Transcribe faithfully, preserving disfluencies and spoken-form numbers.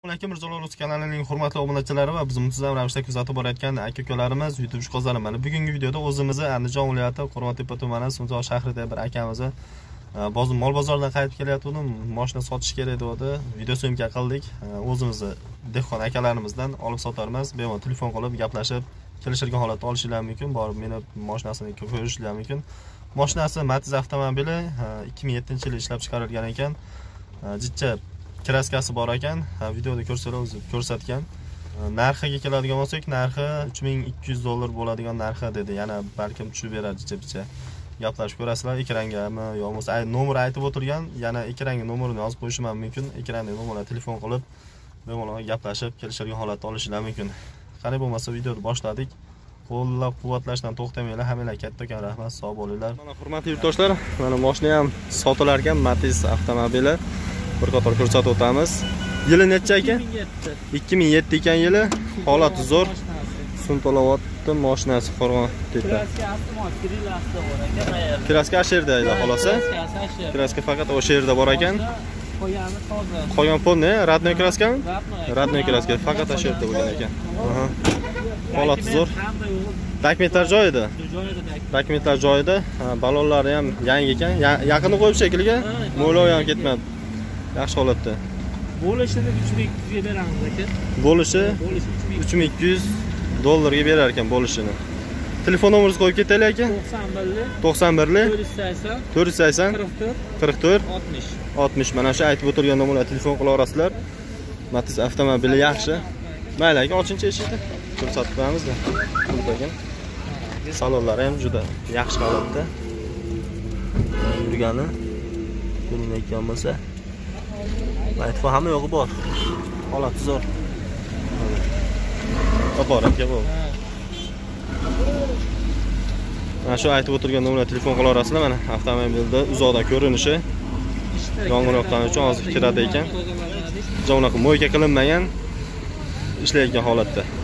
Assalomu alaykum, Mirzo kanalining hurmatli obunachilari va bizni muntazam ravishda kuzatib borayotgan aka-ukalarimiz, YouTube ishqozlarim. Mana bugungi videoda o'zimizni Andijon viloyati Qo'rg'ontepa tumani Sunzor shahrida bir akamizni bozor mol bozoridan qaytib kelayotgandim. Mashina sotish kerak edi. Video syomka qildik. O'zimizni dehqon akalarimizdan olib sotarmiz. Bemalol telefon qilib gaplashib, kelishilgan holatda olishingiz mumkin. Borib meni mashinasini ko'rishingiz mumkin. Mashinasi Matiz avtomobili ikki ming yettinchi yil ishlab chiqarilgan ekan. Jichcha kraskasi bor ekan. Videoda ko'rsalar o'zi ko'rsatgan. Narxiga keladigan bo'lsak, narxi uch ming ikki yuz dollar bo'ladigan narxi dedi. Yana balkim tushib beradi jichcha-jichcha. Gaplashib ko'rasizlar, ekrangami yo bo'lmasa nomer aytib o'tirgan. Yana ekranga nomerini yozib qo'yishim ham mumkin. Ekranga nomerga telefon qilib, bemalol gaplashib, kelishilgan holatda olishingiz mumkin. Qani bo'lmasa videoni boshladik. Qo'llab-quvvatlashdan to'xtamanglar. Hammalarga kattakon rahmat, sog' bo'linglar. Mana hurmatli yurtdoshlar, mana mashina ham sotilar ekan, Matiz avtomobili. Bir qator ko'rsatib o'tamiz. Yili necha ekan? ikki ming yetti ekan yili. Holati zo'r. Suntolayotdi mashinasi Qo'rg'ontepa. Kraska o'sha yerda edi xolosa. Kraska faqat o'sha yerda bor ekan. Qolgan polni radnoy kraskami? Radnoy kraska faqat o'sha yerda bo'lgan ekan. Aha. Holati zo'r. Dokumentlar joyida. Dokumentlar joyida. Balonlari ham yangi ekan. Yaqinni qo'yib shekilga, mo'ylov ham ketmadi. Yaxshi holatda. Bo'lishini uch ming ikki yuz ga beramiz aka. Bo'lishi uch ming ikki yuz dollarga berar ekan bo'lishini. Telefon nomeringizni qo'yib ketaylik aka. to'qson bir to'rt yuz sakson qirq to'rt oltmish. Mana shu aytib o'tirgan nomerga telefon qilaverasizlar. Matiz avtomobili yaxshi. Mayli aka, ochinchi eshikda ko'rsatib qo'yamiz-da. Ekan. Salonlari ham juda yaxshi holatda. Yurgani ko'rinayotgan bo'lsa, Wi-Fi hamma yo'g'i bor. Holati zo'r. Bor aka bu. Mana shu aytib o'tirgan nomerga telefon qilaverasizlar. Mana avtomobilda uzoqdan ko'rinishi yomg'ir yoqqani uchun hozir kiradi ekan. Jo'naqa mo'yka qilinmagan ishlayotgan holatda.